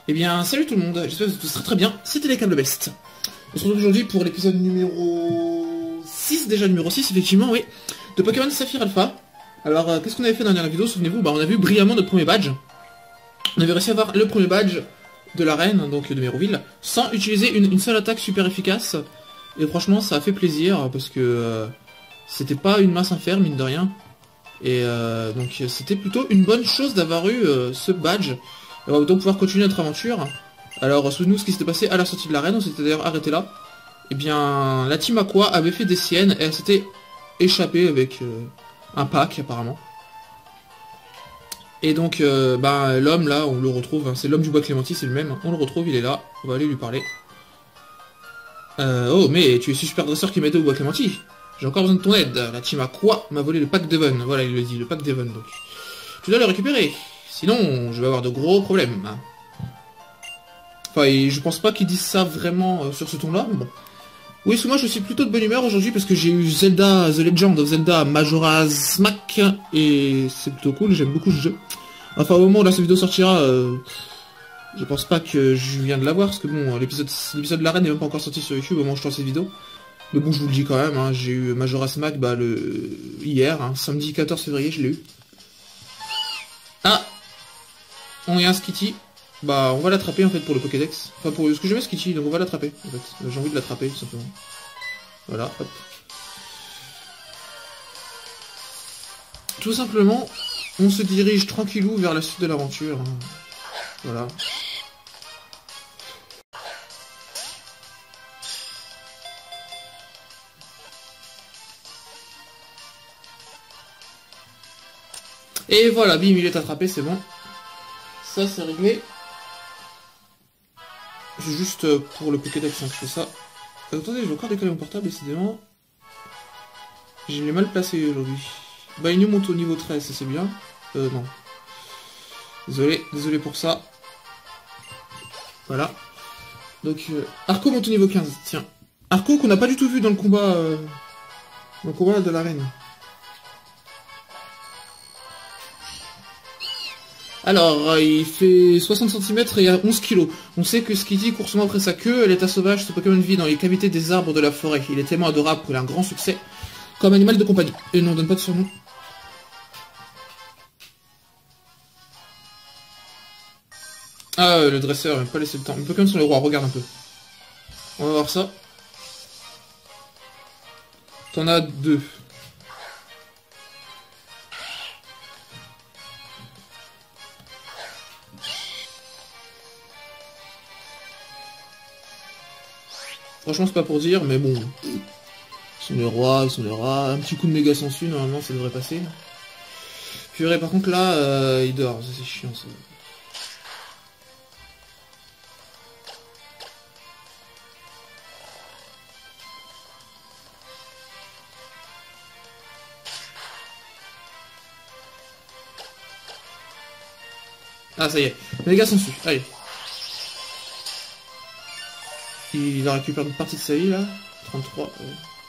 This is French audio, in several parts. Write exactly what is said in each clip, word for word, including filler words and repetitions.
Eh bien, salut tout le monde, j'espère que vous êtes tous très très bien, c'était les câbles best. On se retrouve aujourd'hui pour l'épisode numéro six, déjà numéro six, effectivement, oui, de Pokémon Saphir Alpha. Alors, euh, qu'est-ce qu'on avait fait dans la dernière vidéo, souvenez-vous? Bah, on a vu brillamment notre premier badge. On avait réussi à avoir le premier badge de l'arène, donc de Méroville, sans utiliser une, une seule attaque super efficace. Et franchement, ça a fait plaisir, parce que euh, c'était pas une masse inferne, mine de rien. Et euh, donc, c'était plutôt une bonne chose d'avoir eu euh, ce badge. Et on va donc pouvoir continuer notre aventure. Alors, souvenez-nous ce qui s'était passé à la sortie de l'arène, on s'était d'ailleurs arrêté là. Eh bien, la team Aqua avait fait des siennes, et elle s'était échappée avec euh, un pack, apparemment. Et donc, euh, bah, l'homme, là, on le retrouve, hein, c'est l'homme du bois Clémentis, c'est le même. On le retrouve, il est là, on va aller lui parler. Euh, oh, mais tu es ce super dresseur qui m'aide au bois Clémentis. J'ai encore besoin de ton aide. La team Aqua m'a volé le pack Devon. Voilà, il le dit, le pack Devon, donc. Tu dois le récupérer. Sinon, je vais avoir de gros problèmes. Enfin, et je pense pas qu'ils disent ça vraiment euh, sur ce ton-là, mais bon. Oui, sous moi, je suis plutôt de bonne humeur aujourd'hui parce que j'ai eu Zelda, The Legend of Zelda Majora's Mask, et c'est plutôt cool, j'aime beaucoup ce jeu. Enfin, au moment où là, cette vidéo sortira, euh, je pense pas que je viens de l'avoir, parce que bon, l'épisode l'épisode de l'arène n'est même pas encore sorti sur YouTube au moment où je tourne cette vidéo. Mais bon, je vous le dis quand même, hein, j'ai eu Majora's Mask, bah, le... hier, hein, samedi quatorze février, je l'ai eu. Ah, on y a un Skitty. Bah, on va l'attraper en fait pour le Pokédex. Enfin, pour ce que j'aime Skitty, donc on va l'attraper en fait. J'ai envie de l'attraper tout simplement. Voilà, hop. Tout simplement, on se dirige tranquillou vers la suite de l'aventure. Voilà. Et voilà, bim, il est attrapé, c'est bon. Ça, c'est réglé. C'est juste pour le Pokédex hein, que je fais ça. Attendez, je vais encore décoller mon portable, décidément. Je l'ai mal placé aujourd'hui. Bah, il nous monte au niveau treize, c'est bien. Euh, non. Désolé, désolé pour ça. Voilà. Donc, euh, Arco monte au niveau quinze, tiens. Arco qu'on n'a pas du tout vu dans le combat... Euh, dans le combat de l'arène. Alors, euh, il fait soixante centimètres et il a onze kilos. On sait que Skitty court souvent après sa queue, elle est à sauvage, ce Pokémon vit dans les cavités des arbres de la forêt. Il est tellement adorable qu'il a un grand succès comme animal de compagnie. Et non, on donne pas de surnom. Ah, euh, le dresseur, il m'a pas laissé le temps. Les Pokémon sont les rois, regarde un peu. On va voir ça. T'en as deux. Franchement, c'est pas pour dire, mais bon. Ils sont les rois, ils sont les rois. Un petit coup de méga sensu, normalement, ça devrait passer. Purée, par contre, là, euh, il dort. Ça, c'est chiant, ça. Ah, ça y est. Méga sensu. Allez. Il a récupéré une partie de sa vie, là. trente-trois. Ouais.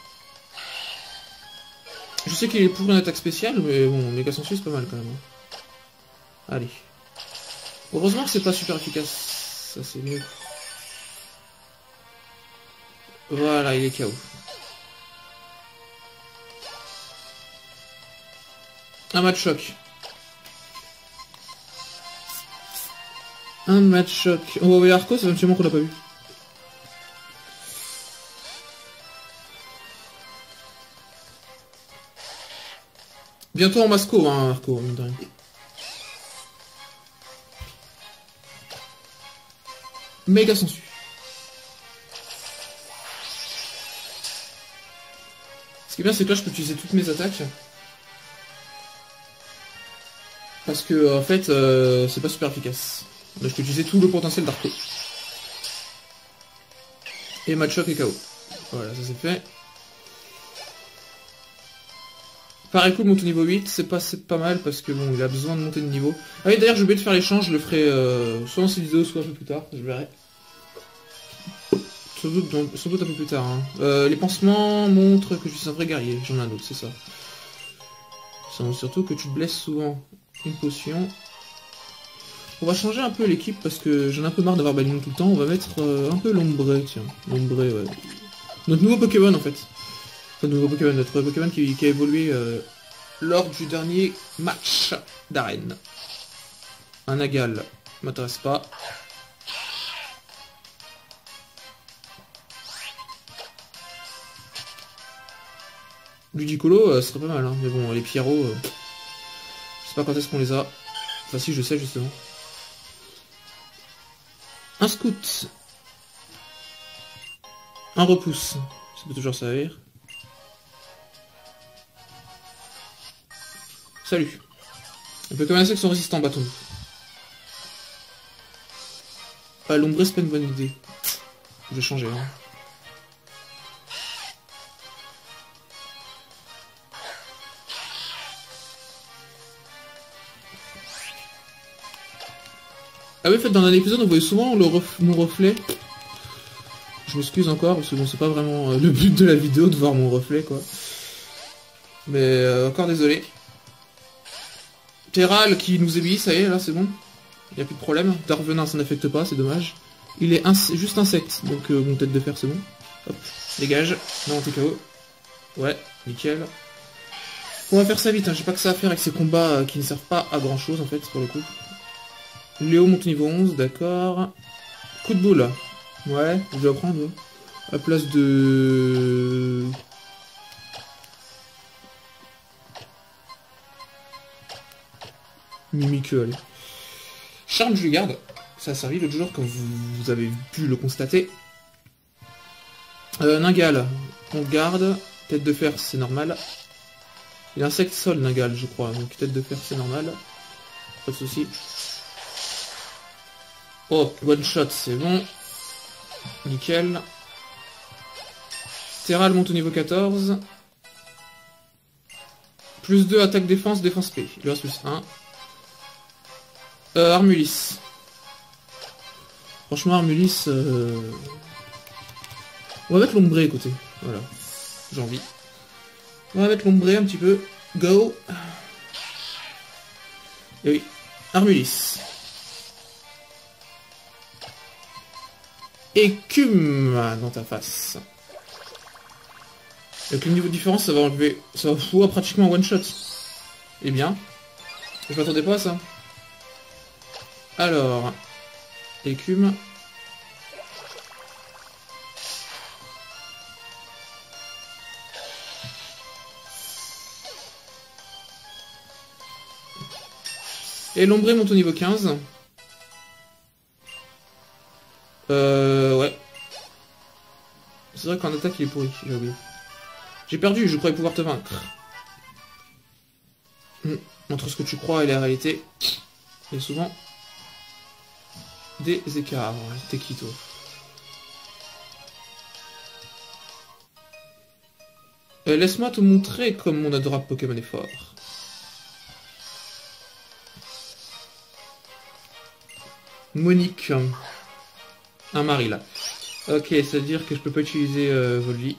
Je sais qu'il est pour une attaque spéciale, mais bon, méga sensu, c'est pas mal, quand même. Allez. Heureusement que c'est pas super efficace. Ça, c'est mieux. Voilà, il est K O. Un match choc. Un match choc. On va envoyer Arco, ça fait un petit moment qu'on l'a pas vu. Bientôt en Masco, hein, Arco, mine de rien. Méga sensu. Ce qui est bien, c'est que là, je peux utiliser toutes mes attaques. Parce que, en fait, euh, c'est pas super efficace. Là, je peux utiliser tout le potentiel d'Arco. Et match choc et K O. Voilà, ça c'est fait. Pareil coup, monte au niveau huit, c'est pas, pas mal parce que bon, il a besoin de monter de niveau. Ah oui, d'ailleurs, j'ai oublié de faire l'échange, je le ferai euh, soit dans cette vidéo, soit un peu plus tard, je verrai. Sans doute, dans, sans doute un peu plus tard. Hein. Euh, les pansements montrent que je suis un vrai guerrier, j'en ai un autre, c'est ça. Ça montre surtout que tu te blesses souvent. Une potion. On va changer un peu l'équipe parce que j'en ai un peu marre d'avoir Balloon tout le temps. On va mettre euh, un peu l'ombre, tiens. L'ombre, ouais. Notre nouveau Pokémon en fait. Enfin, nouveau Pokémon, notre Pokémon qui, qui a évolué euh, lors du dernier match d'arène. Un Nagal, m'intéresse pas. Ludicolo, euh, ce serait pas mal, hein. Mais bon, les Pierrot, euh, je sais pas quand est-ce qu'on les a. Enfin si, je sais justement. Un Scout. Un Repousse. Ça peut toujours servir. Salut. On peut commencer avec son résistant bâton. Ah, l'ombre, c'est pas une bonne idée. Je vais changer, hein. Ah oui, en fait, dans un épisode, on voyait souvent le ref mon reflet. Je m'excuse encore, parce que bon, c'est pas vraiment euh, le but de la vidéo de voir mon reflet, quoi. Mais euh, encore désolé. Terral qui nous ébille, ça y est, là, c'est bon. Il n'y a plus de problème. Darvenin, ça n'affecte pas, c'est dommage. Il est ins juste insecte, donc euh, bon, tête de fer, c'est bon. Hop, dégage. Non, t'es K O. Ouais, nickel. On va faire ça vite, hein. J'ai pas que ça à faire avec ces combats euh, qui ne servent pas à grand chose, en fait, pour le coup. Léo monte niveau onze, d'accord. Coup de boule. Ouais, je vais apprendre. Ouais. À place de... Mimiqueux, allez. Charme, je lui garde. Ça a servi l'autre jour, comme vous, vous avez pu le constater. Euh, Ningal, on le garde. Tête de fer, c'est normal. Il insecte sol, Ningal, je crois. Donc tête de fer, c'est normal. Pas de soucis. Oh, one shot, c'est bon. Nickel. Terral monte au niveau quatorze. Plus deux attaque défense, défense P. Il lui reste plus un. Euh, Armulis. Franchement, Armulis... Euh... On va mettre l'ombré, écoutez. Voilà. J'ai envie. On va mettre l'ombré un petit peu. Go. Et oui. Armulis. Écume dans ta face. Avec le niveau de différence, ça va enlever... Ça va foutre pratiquement one shot. Eh bien. Je m'attendais pas à ça. Alors. Écume. Et l'ombré monte au niveau quinze. Euh... Ouais. C'est vrai qu'en attaque, il est pourri. J'ai oublié. J'ai perdu, je croyais pouvoir te vaincre. Hum, entre ce que tu crois et la réalité, il y a souvent des écarts. T'es qui, toi? euh, Laisse-moi te montrer comme mon adorable Pokémon est fort. Monique. Un mari, là. Ok, ça veut dire que je peux pas utiliser euh, Volvi.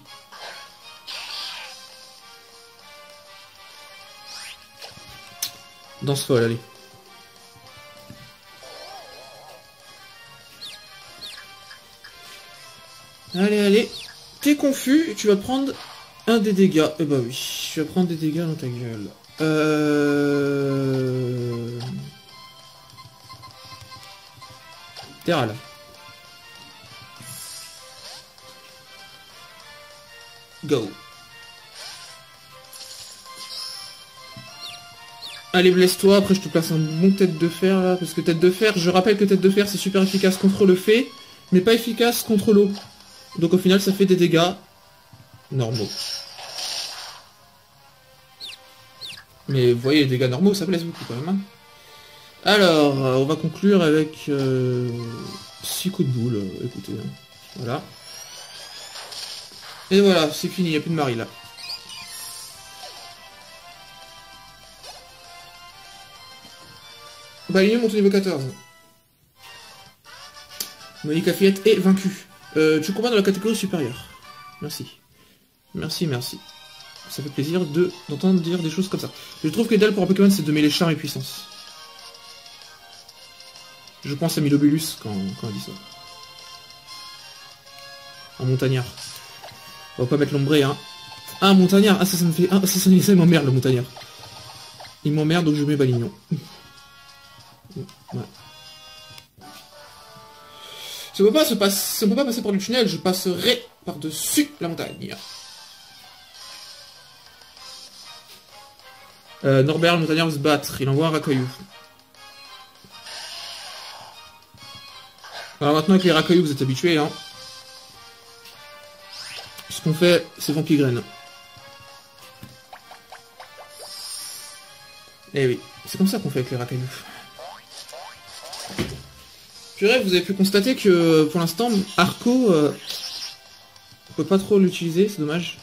Danse folle, allez. Allez, allez. T'es confus, tu vas prendre un des dégâts. Eh bah oui, tu vas prendre des dégâts dans ta gueule. Euh... Terral. Go. Allez, blesse-toi, après je te place un bon tête de fer là, parce que tête de fer, je rappelle que tête de fer c'est super efficace contre le fée, mais pas efficace contre l'eau. Donc au final ça fait des dégâts normaux. Mais vous voyez, les dégâts normaux ça blesse beaucoup quand même. Hein. Alors, on va conclure avec euh, six coups de boule, euh, écoutez. Hein. Voilà. Et voilà, c'est fini, il n'y a plus de mari là. Balinium monte au niveau quatorze. Monica Fillette est vaincue. Euh, tu combats dans la catégorie supérieure. Merci. Merci, merci. Ça fait plaisir de d'entendre dire des choses comme ça. Je trouve que l'idéal pour un Pokémon, c'est de mêler charme et puissance. Je pense à Milobulus quand, quand on dit ça. Un montagnard. On va pas mettre l'ombré, hein. Ah, un montagnard. Ah, ça, ça me fait... Ah, ça, ça, ça m'emmerde, le montagnard. Il m'emmerde, donc je mets Balignon. Ouais. Si on peut pas se passer... Si on peut pas passer par le tunnel, je passerai par-dessus la montagne. Euh, Norbert, le montagnard, veut se battre. Il envoie un racaillou. Alors maintenant, avec les racailloux, vous êtes habitués, hein. Ce qu'on fait, c'est Vampigraine. Eh oui, c'est comme ça qu'on fait avec les racailloux. Purée, vous avez pu constater que, pour l'instant, Arco, euh, on peut pas trop l'utiliser, c'est dommage.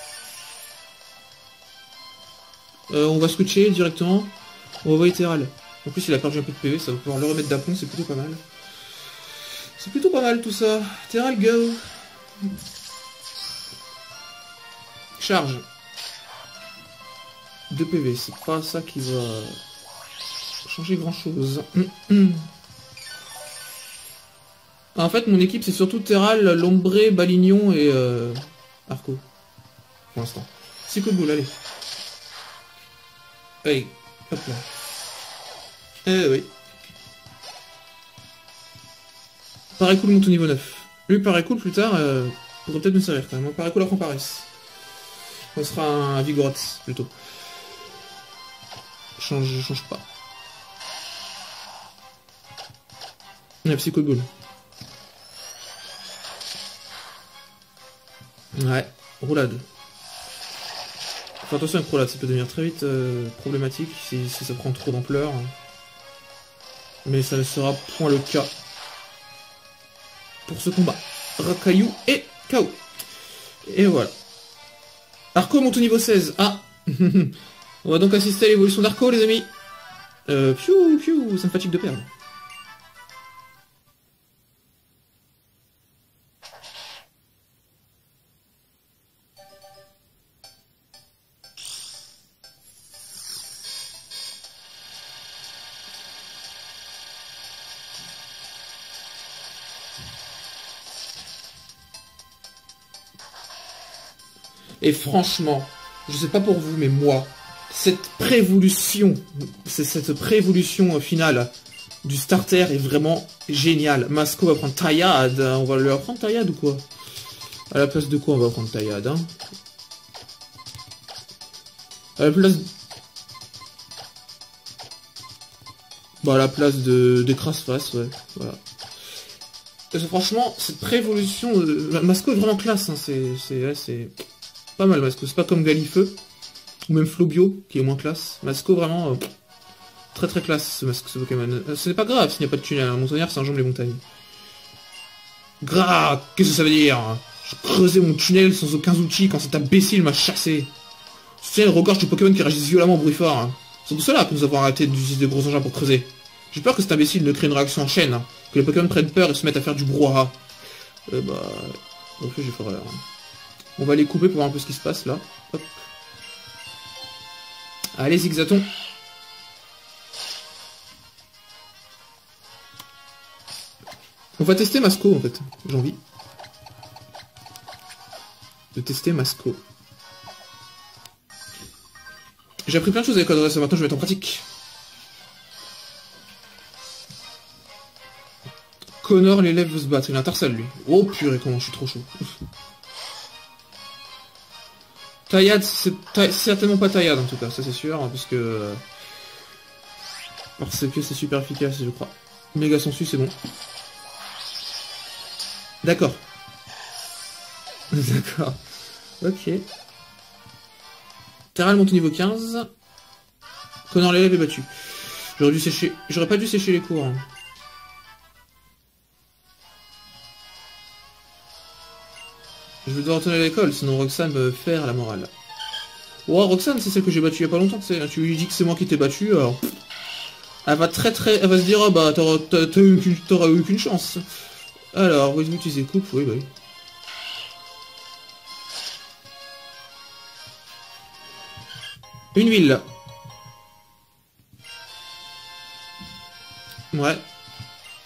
Euh, on va switcher directement. On va envoyer Terral. En plus, il a perdu un peu de P V, ça va pouvoir le remettre d'aplomb, c'est plutôt pas mal. C'est plutôt pas mal tout ça. Terral, go. Charge. deux P V, c'est pas ça qui va changer grand chose. En fait, mon équipe, c'est surtout Terral, Lombré, Balignon et euh, Arco. Pour l'instant. six coups de boule, allez. Allez, hop là. Eh oui. Paraît cool, monte au niveau neuf. Lui, paraît cool plus tard, euh, pourrait peut-être me servir quand même. Paraît cool après on paresse. On sera un Vigoroth, plutôt. Change, je change pas. Il y a Psycho de boule. Ouais, roulade. Faut attention avec roulade, ça peut devenir très vite euh, problématique si, si ça prend trop d'ampleur. Mais ça ne sera point le cas pour ce combat. Racaillou et K O. Et voilà. Arco monte au niveau seize. Ah. On va donc assister à l'évolution d'Arco, les amis. Euh, piou, piou, ça me fatigue de perdre. Et franchement, je sais pas pour vous, mais moi, cette prévolution, cette prévolution finale du starter est vraiment géniale. Masco va prendre Taillade, on va lui apprendre Taillade ou quoi? À la place de quoi on va prendre Taillade, hein? À la place... Bah à la place de d'écrase-face, ouais, voilà. Parce que franchement, cette prévolution... Euh, Masco est vraiment classe, hein, c'est... c'est... Ouais, c'est... Pas mal Masco, c'est pas comme Galifeu, ou même Flobio, qui est moins classe. Masco vraiment, euh, très très classe ce, Masco, ce Pokémon. Euh, ce n'est pas grave s'il n'y a pas de tunnel, un montagnard ça enjambe les montagnes. Grave, qu'est-ce que ça veut dire? Je creusais mon tunnel sans aucun outil quand cet imbécile m'a chassé. C'est le regorge de Pokémon qui réagissent violemment au bruit fort. Hein. C'est pour cela que nous avons arrêté d'utiliser de gros engins pour creuser. J'ai peur que cet imbécile ne crée une réaction en chaîne, hein, que les Pokémon prennent peur et se mettent à faire du brouhaha. Euh bah... En fait j'ai fait erreur. Hein. On va les couper pour voir un peu ce qui se passe là. Hop. Allez, Zigzaton. On va tester Masco en fait. J'ai envie de tester Masco. J'ai appris plein de choses avec Code, ça maintenant je vais mettre en pratique. Connor, l'élève veut se battre. Il a un Tarsal lui. Oh purée, comment je suis trop chaud. Taillade, c'est certainement pas Taillade en tout cas, ça c'est sûr, hein, parce que... Parce que c'est super efficace, je crois. Méga sensu, c'est bon. D'accord. D'accord. Ok. Terral monte au niveau quinze. Connor l'élève est battu. J'aurais dû sécher... J'aurais pas dû sécher les cours. Hein. Je vais devoir retourner à l'école, sinon Roxane me faire la morale. Oh, Roxane, c'est celle que j'ai battue il y a pas longtemps, tu sais. Tu lui dis que c'est moi qui t'ai battu, alors... Elle va très très... Elle va se dire, ah bah, t'auras eu aucune chance. Alors, vous utilisez coupe, oui, bah oui. Une ville. Ouais.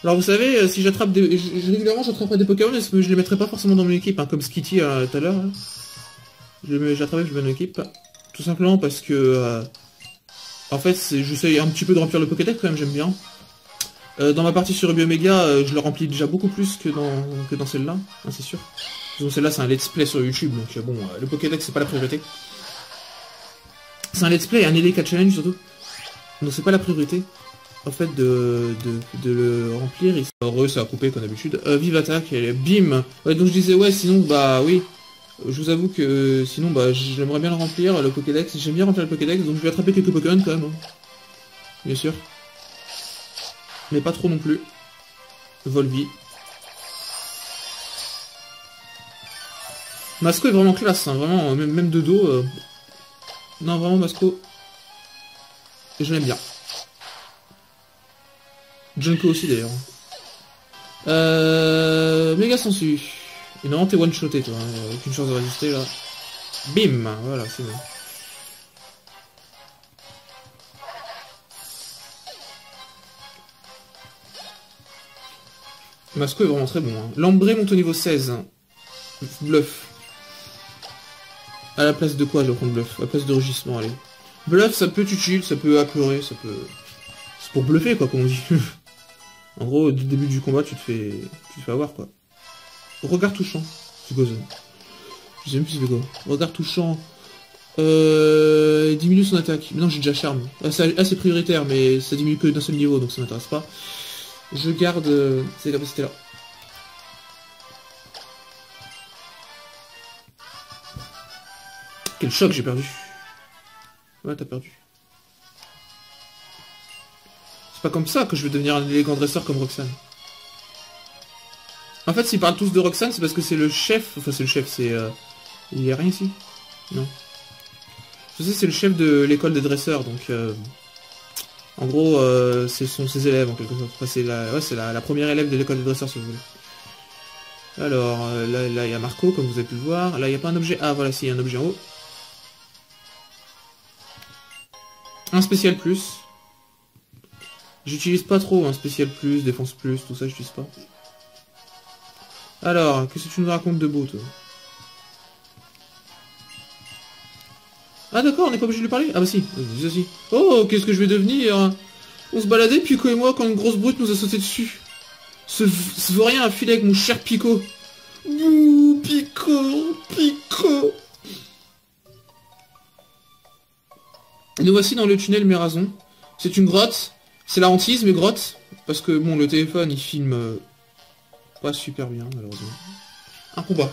Alors vous savez, euh, si j'attrape des... Je, je- régulièrement j'attraperai des Pokémon, mais je les mettrai pas forcément dans mon équipe, hein, comme Skitty euh, tout à l'heure. Hein. Je les mets- j'attrape je le mets dans l'équipe. Tout simplement parce que... Euh, en fait, j'essaye un petit peu de remplir le Pokédex quand même, j'aime bien. Euh, dans ma partie sur Ruby Omega, euh, je le remplis déjà beaucoup plus que dans, que dans celle-là, hein, c'est sûr. Donc celle-là c'est un let's play sur YouTube, donc euh, bon, euh, le Pokédex c'est pas la priorité. C'est un let's play et un Elite Challenge surtout. Donc c'est pas la priorité, en fait, de, de, de le remplir. Il faut... Heureux, ça a coupé comme d'habitude. Euh, vive attaque, et bim. Ouais, donc je disais, ouais, sinon, bah oui. Je vous avoue que euh, sinon, bah j'aimerais bien le remplir, le Pokédex. J'aime bien remplir le Pokédex, donc je vais attraper quelques Pokémon quand même. Hein. Bien sûr. Mais pas trop non plus. Volvi. Masco est vraiment classe, hein, vraiment, même, même de dos. Euh... Non, vraiment, Masco. Je l'aime bien. Junko aussi d'ailleurs. Euh... Méga sensu. Et non, t'es one-shoté toi, hein. Aucune chance de résister là. Bim. Voilà, c'est bon. Masco est vraiment très bon. Hein. Lambré monte au niveau seize. Bluff. À la place de quoi je vais prendre bluff? À la place de rugissement, allez. Bluff, ça peut utile, ça peut apeurer, ça peut... C'est pour bluffer, quoi, comme on dit. En gros, dès le début du combat, tu te fais... Tu te fais avoir, quoi. Regard touchant. C'est quoi ça? Je sais même plus c'est quoi. Regard touchant. Euh... Diminue son attaque. Mais non, j'ai déjà charme. Ah, c'est assez prioritaire, mais ça diminue que d'un seul niveau, donc ça m'intéresse pas. Je garde euh, ces capacités-là. Quel choc, j'ai perdu. Ouais, t'as perdu. C'est pas comme ça que je vais devenir un élégant dresseur comme Roxane. En fait, s'ils parlent tous de Roxane, c'est parce que c'est le chef... Enfin, c'est le chef, c'est... Euh... Il y a rien ici? Non. Je sais, c'est le chef de l'école des dresseurs, donc... Euh... En gros, euh, ce sont ses élèves, en quelque sorte. Enfin, c'est la... Ouais, c'est la, la première élève de l'école des dresseurs, si vous voulez. Alors, euh, là, là, il y a Marco, comme vous avez pu le voir. Là, il n'y a pas un objet... Ah, voilà, si, il y a un objet en haut. Un spécial plus. J'utilise pas trop un spécial plus, défense plus, tout ça, j'utilise pas. Alors, qu'est-ce que tu nous racontes de beau, toi? Ah d'accord, on n'est pas obligé de lui parler? Ah bah si, dis aussi. Oh, qu'est-ce que je vais devenir? On se baladait, Pico et moi, quand une grosse brute nous a sauté dessus. Ce, ce vaurien a filé avec mon cher Pico. Ouh, Pico, Pico. Nous voici dans le tunnel Mérazon. C'est une grotte. C'est la hantise, mais grotte. Parce que, bon, le téléphone, il filme... Euh, pas super bien, malheureusement. Un combat.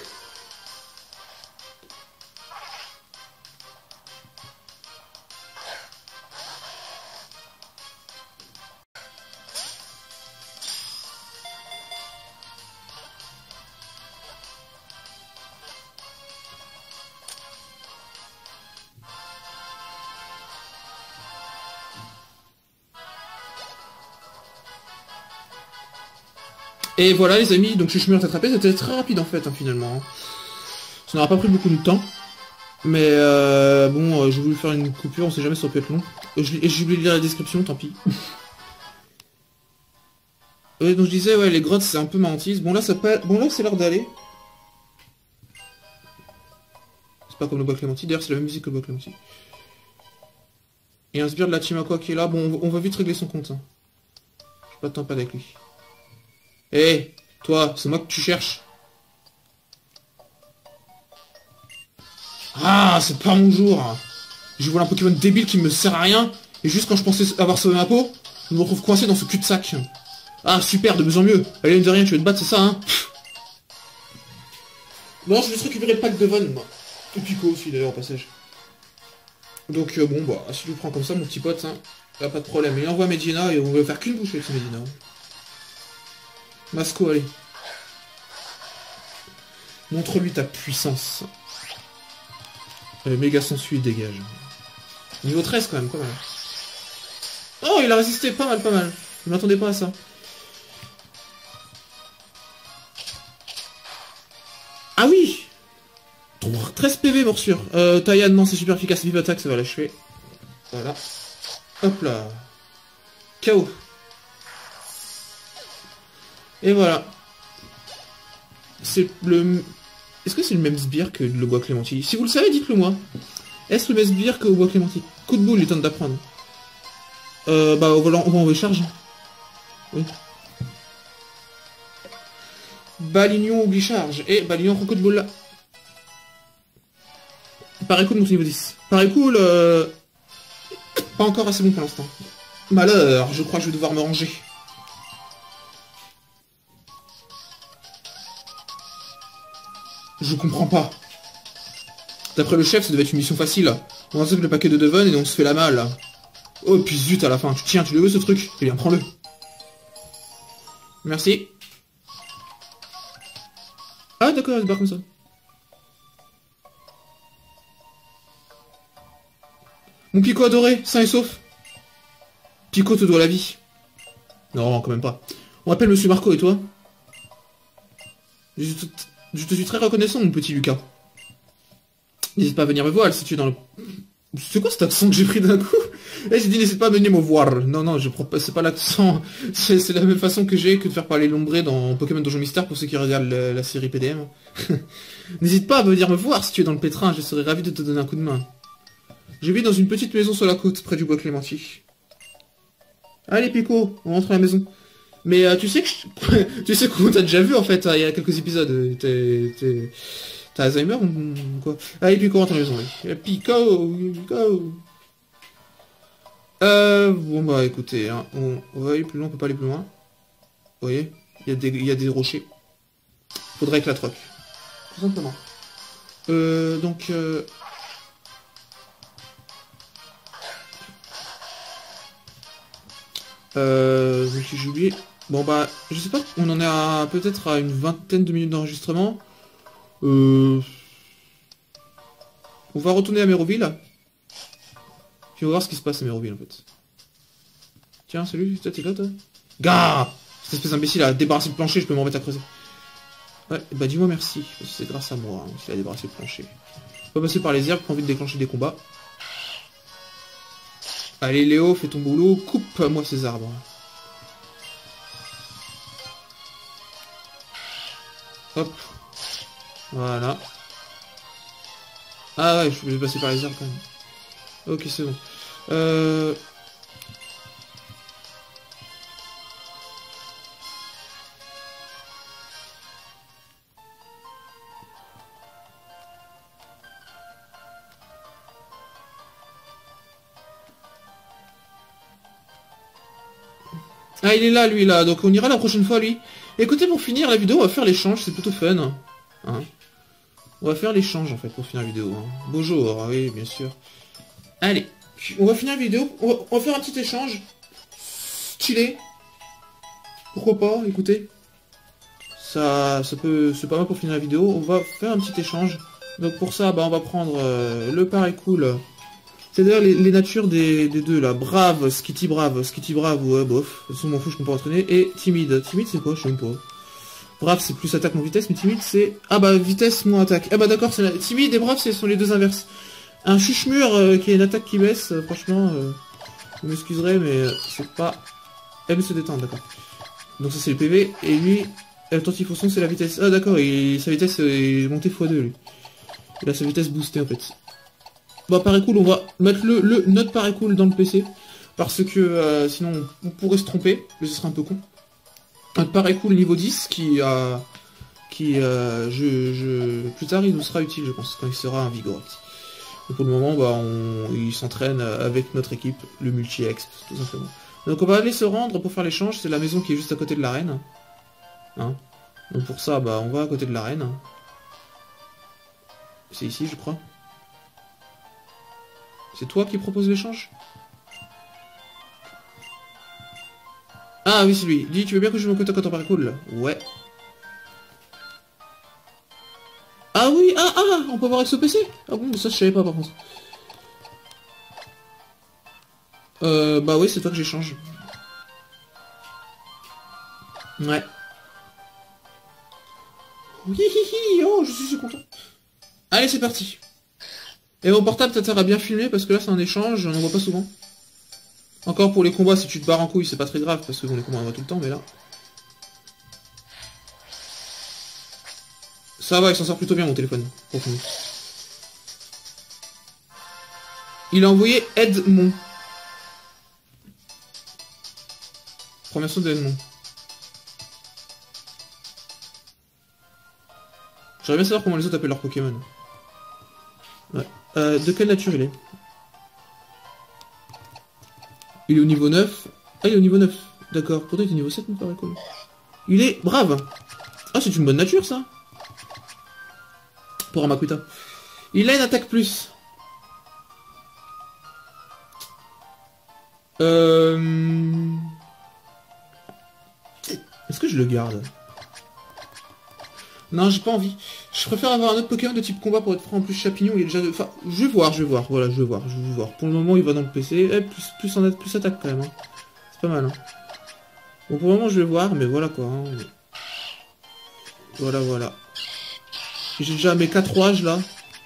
Et voilà les amis, donc je suis mieux attrapé, c'était très rapide en fait, hein, finalement. Ça n'aura pas pris beaucoup de temps. Mais euh, bon, euh, j'ai voulu faire une coupure, on sait jamais si ça peut être long. Et j'ai oublié de lire la description, tant pis. Ouais, donc je disais, ouais, les grottes c'est un peu ma hantise. Bon là, ça peut... bon, là c'est l'heure d'aller. C'est pas comme le bois Clémenti, d'ailleurs c'est la même musique que le bois Clémenti. Et un sbire de la team Aqua qui est là, bon on va vite régler son compte. Hein. Je pas de temps pas avec lui. Hé, hey, toi, c'est moi que tu cherches. Ah, c'est pas mon jour. Je vois un Pokémon débile qui me sert à rien, et juste quand je pensais avoir sauvé ma peau, je me retrouve coincé dans ce cul-de-sac. Ah, super, de mieux en mieux. Allez, de rien, tu veux te battre, c'est ça, hein? Bon, je vais juste récupérer le pack de Von, moi. Et Pico aussi, d'ailleurs, au passage. Donc, euh, bon, bah, si tu le prends comme ça, mon petit pote, hein, y a pas de problème. Il envoie Medina, et on va faire qu'une bouchée avec ce Medina. Masco, allez. Montre-lui ta puissance. Euh, méga sensu, il dégage. Niveau treize quand même, quand même. Oh, il a résisté, pas mal, pas mal. Je m'attendais pas à ça. Ah oui, treize P V, morsure. Euh, Taiyan, non, c'est super efficace. Vive attaque, ça va l'achever. Voilà. Hop là. K O. Et voilà. C'est le... Est-ce que c'est le même sbire que le bois clémenti? Si vous le savez, dites-le moi. Est-ce le même sbire que le bois clémenti? Coup de boule, il tente d'apprendre. Euh, bah, on va envoyer charge. Oui. Balignon oublie charge. Et Balignon coup de boule là. Pareil cool, mon niveau dix. Pareil cool, euh... pas encore assez bon pour l'instant. Malheur, je crois que je vais devoir me ranger. Je comprends pas. D'après le chef, ça devait être une mission facile. On a que le paquet de Devon et on se fait la malle. Oh, puis zut, à la fin. Tiens, tu le veux ce truc? Eh bien, prends-le. Merci. Ah, d'accord, il se barre comme ça. Mon Pico adoré, sain et sauf. Pico te doit la vie. Non, quand même pas. On appelle Monsieur Marco, et toi? Je te, je te suis très reconnaissant, mon petit Lucas. N'hésite pas à venir me voir si tu es dans le... C'est quoi cet accent que j'ai pris d'un coup? Eh, j'ai dit n'hésite pas à venir me voir. Non, non, je prends pas... c'est pas l'accent. C'est la même façon que j'ai que de faire parler l'ombré dans Pokémon Donjon Mystère pour ceux qui regardent la, la série P D M. N'hésite pas à venir me voir si tu es dans le pétrin, je serais ravi de te donner un coup de main. Je vis dans une petite maison sur la côte, près du bois Clémenti. Allez, Pico, on rentre à la maison. Mais euh, tu sais que je... tu sais qu'on t'a déjà vu en fait, il y a quelques épisodes. T'es... T'as Alzheimer ou quoi? Allez, Pico, rentre à la maison, oui. Pico, Pico. Euh, bon bah écoutez, hein, on, on va aller plus loin, on peut pas aller plus loin. Vous voyez, il y a des, il y a des rochers. Faudrait que la troque. Tout simplement. Euh, donc... Euh... Euh, je me suis oublié. Bon bah, je sais pas, on en est à peut-être à une vingtaine de minutes d'enregistrement. Euh... On va retourner à Méroville. Puis on va voir ce qui se passe à Méroville en fait. Tiens, salut, toi t'es là toi? Gars! Cette espèce d'imbécile a débarrassé le plancher, je peux m'en remettre à creuser. Ouais, bah dis-moi merci, parce que c'est grâce à moi hein, qu'il a débarrassé le plancher. On va passer par les herbes pour envie de déclencher des combats. Allez Léo, fais ton boulot, coupe-moi ces arbres. Hop. Voilà. Ah ouais, je vais passer par les herbes quand même. Ok, c'est bon. Euh... Ah, il est là, lui, là. Donc, on ira la prochaine fois, lui. Écoutez, pour finir la vidéo, on va faire l'échange. C'est plutôt fun. Hein. On va faire l'échange, en fait, pour finir la vidéo. Hein. Bonjour, oui, bien sûr. Allez. On va finir la vidéo. On va, on va faire un petit échange. Stylé. Pourquoi pas, écoutez. Ça, ça peut... C'est pas mal pour finir la vidéo. On va faire un petit échange. Donc, pour ça, bah, on va prendre euh, le pareil cool. C'est d'ailleurs les, les natures des, des deux là, brave, skitty brave, skitty brave, ouais bof, de toute façon m'en fous, je peux pas entraîner, et timide. Timide c'est quoi? Je sais même pas. Brave c'est plus attaque moins vitesse, mais timide c'est... Ah bah vitesse moins attaque. Ah bah d'accord, c'est la... timide et brave ce sont les deux inverses. Un chuche-mur euh, qui a une attaque qui baisse, euh, franchement, euh, vous m'excuserez mais euh, c'est pas... Elle se détend, d'accord. Donc ça c'est le P V, et lui, le tantifourçon c'est la vitesse. Ah d'accord, sa vitesse est montée fois deux lui. Il a sa vitesse boostée en fait. Bah pareil cool, on va mettre le, le notre pareil cool dans le P C. Parce que euh, sinon on pourrait se tromper, mais ce serait un peu con. Notre pareil cool niveau dix qui a... qui euh, je, je... plus tard il nous sera utile je pense, quand il sera invigoré. Et pour le moment bah on... il s'entraîne avec notre équipe, le multi-exp, tout simplement. Donc on va aller se rendre pour faire l'échange, c'est la maison qui est juste à côté de l'arène. Hein. Donc pour ça bah on va à côté de l'arène. C'est ici je crois. C'est toi qui propose l'échange? Ah oui, c'est lui. Dis, tu veux bien que je me côte à côte en parcours là? Ouais. Ah oui, ah ah, on peut voir avec ce P C? Ah bon, ça je savais pas par contre. Euh, bah oui, c'est toi que j'échange. Ouais. Oui, oh, je suis si content. Allez, c'est parti. Et mon portable, ça sert à bien filmer parce que là c'est un échange, on en voit pas souvent. Encore pour les combats, si tu te barres en couille, c'est pas très grave parce que bon, les combats on voit tout le temps, mais là. Ça va, il s'en sort plutôt bien mon téléphone. Profond. Il a envoyé Edmond. Première sauce de Edmond. J'aimerais bien savoir comment les autres appellent leurs Pokémon. Ouais. Euh, de quelle nature il est? Il est au niveau neuf. Ah, il est au niveau neuf. D'accord. Pourtant, il est au niveau sept, mon frère. Cool. Il est brave. Ah, c'est une bonne nature, ça. Pour un Makuta. Il a une attaque plus. Euh... Est-ce que je le garde? Non, j'ai pas envie. Je préfère avoir un autre Pokémon de type combat pour être franc. En plus, Chapignon, il est déjà... De... Enfin, je vais voir, je vais voir. Voilà, je vais voir, je vais voir. Pour le moment, il va dans le P C. Eh, plus, plus, en... plus attaque, quand même. Hein. C'est pas mal. Hein. Bon, pour le moment, je vais voir, mais voilà, quoi. Hein. Voilà, voilà. J'ai déjà mes quatre rouages, là.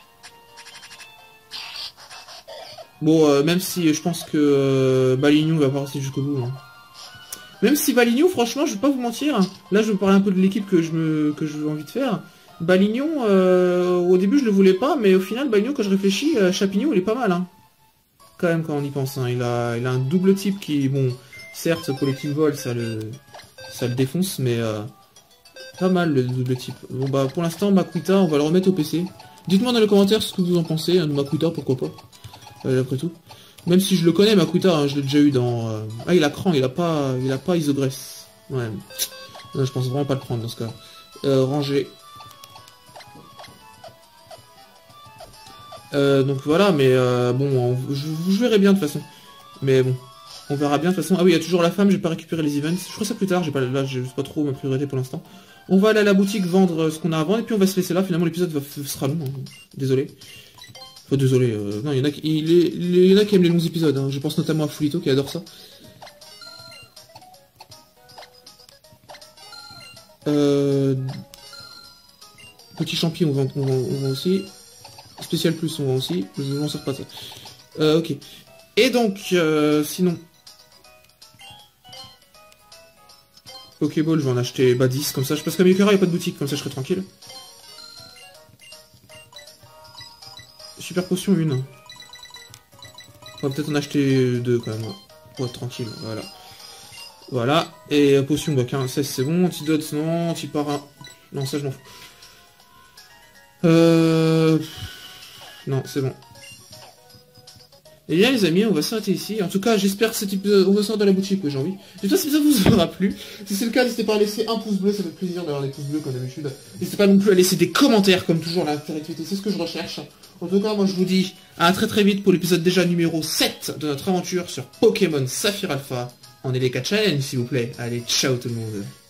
Bon, euh, même si je pense que euh, Balignon va pas rester jusqu'au bout. Hein. Même si Balignon, franchement, je vais pas vous mentir. Là, je vais parler un peu de l'équipe que je me que j'ai envie de faire. Balignon, euh, au début, je le voulais pas, mais au final, Balignon, quand je réfléchis, euh, Chapignon, il est pas mal. Hein. Quand même, quand on y pense. Hein. Il a, il a un double type qui, bon, certes, pour l'équipe vol, ça le, ça le défonce, mais euh, pas mal le double type. Bon bah, pour l'instant, Makuta, on va le remettre au P C. Dites-moi dans les commentaires ce que vous en pensez, hein, de Makuta, pourquoi pas. Euh, après tout. Même si je le connais, Makuta, hein, je l'ai déjà eu dans... Euh... Ah, il a cran, il a pas il a pas Isogresse. Ouais. Non, je pense vraiment pas le prendre dans ce cas. Euh, ranger. Euh, donc voilà, mais euh, bon, on... je, je verrai bien de toute façon. Mais bon, on verra bien de toute façon. Ah oui, il y a toujours la femme, j'ai pas récupéré les events. Je ferai ça plus tard, j'ai pas, là, j'ai pas trop ma priorité pour l'instant. On va aller à la boutique vendre ce qu'on a à vendre, et puis on va se laisser là. Finalement, l'épisode va... sera long. Hein. Désolé. Oh, désolé, euh, non, il y en a qui, il, il, il y en a qui aiment les longs épisodes, hein. Je pense notamment à Fulito qui adore ça. Euh... Petit champi, on vend, on, vend, on vend aussi. Spécial plus, on vend aussi. Je m'en sers pas de ça. Euh, ok. Et donc, euh, sinon... Pokéball, je vais en acheter bah, dix, comme ça. Parce qu'à Miyukara, il n'y a pas de boutique, comme ça je serai tranquille. Super potion, une. On va peut-être en acheter deux quand même. Pour être tranquille, voilà. Voilà. Et euh, potion, bah quinze, seize c'est bon. Antidote, non. Antiparin. Non, ça je m'en fous. Euh... Non, c'est bon. Et bien les amis, on va s'arrêter ici. En tout cas, j'espère que cet épisode... On va sortir de la boutique, oui, j'ai envie. J'espère que ça vous aura plu. Si c'est le cas, n'hésitez pas à laisser un pouce bleu, ça fait plaisir d'avoir des pouces bleus comme d'habitude. N'hésitez pas non plus à laisser des commentaires, comme toujours, l'interactivité, c'est ce que je recherche. En tout cas, moi je vous dis à très très vite pour l'épisode déjà numéro sept de notre aventure sur Pokémon Saphir Alpha. On est les quatre challenges, s'il vous plaît. Allez, ciao tout le monde.